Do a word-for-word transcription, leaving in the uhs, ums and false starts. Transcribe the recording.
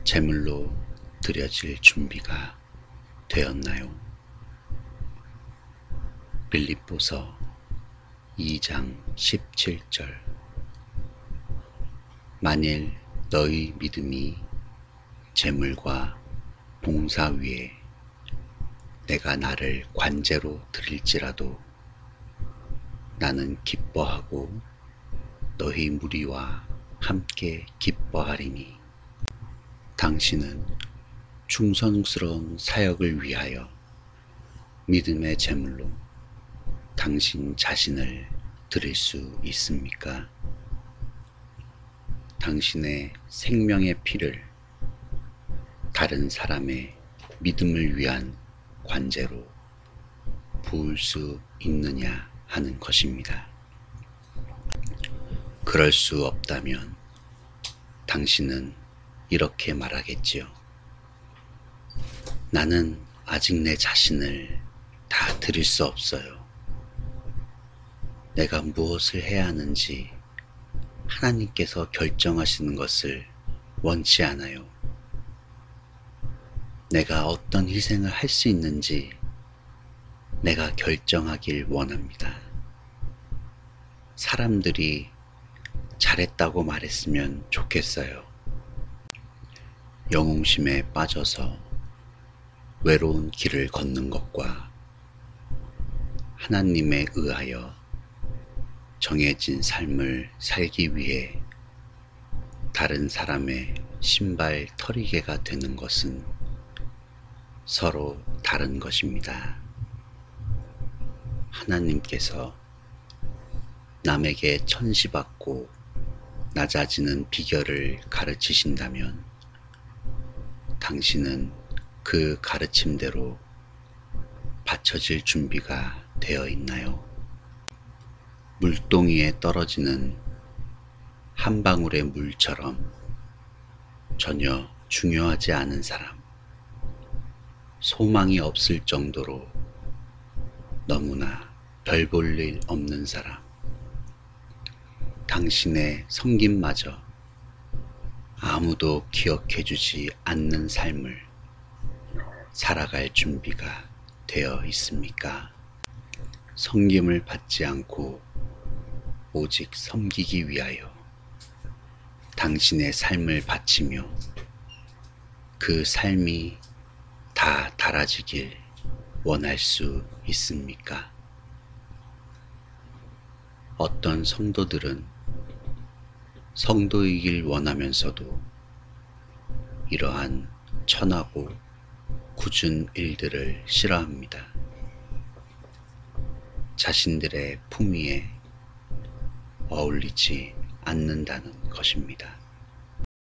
제물로 드려질 준비가 되었나요? 빌립보서 이 장 십칠 절. 만일 너희 믿음이 제물과 봉사 위에 내가 나를 관제로 드릴지라도 나는 기뻐하고 너희 무리와 함께 기뻐하리니 당신은 충성스러운 사역을 위하여 믿음의 제물로 당신 자신을 드릴 수 있습니까? 당신의 생명의 피를 다른 사람의 믿음을 위한 관제로 부을 수 있느냐 하는 것입니다. 그럴 수 없다면 당신은 이렇게 말하겠지요. 나는 아직 내 자신을 다 드릴 수 없어요. 내가 무엇을 해야 하는지 하나님께서 결정하시는 것을 원치 않아요. 내가 어떤 희생을 할 수 있는지 내가 결정하길 원합니다. 사람들이 잘했다고 말했으면 좋겠어요. 영웅심에 빠져서 외로운 길을 걷는 것과 하나님에 의하여 정해진 삶을 살기 위해 다른 사람의 신발 털이개가 되는 것은 서로 다른 것입니다. 하나님께서 남에게 천시받고 낮아지는 비결을 가르치신다면 당신은 그 가르침대로 받쳐질 준비가 되어 있나요? 물동이에 떨어지는 한 방울의 물처럼 전혀 중요하지 않은 사람, 소망이 없을 정도로 너무나 별 볼 일 없는 사람, 당신의 섬김마저 아무도 기억해주지 않는 삶을 살아갈 준비가 되어 있습니까? 섬김을 받지 않고 오직 섬기기 위하여 당신의 삶을 바치며 그 삶이 다 달아지길 원할 수 있습니까? 어떤 성도들은 성도이길 원하면서도 이러한 천하고 굳은 일들을 싫어합니다. 자신들의 품위에 어울리지 않는다는 것입니다.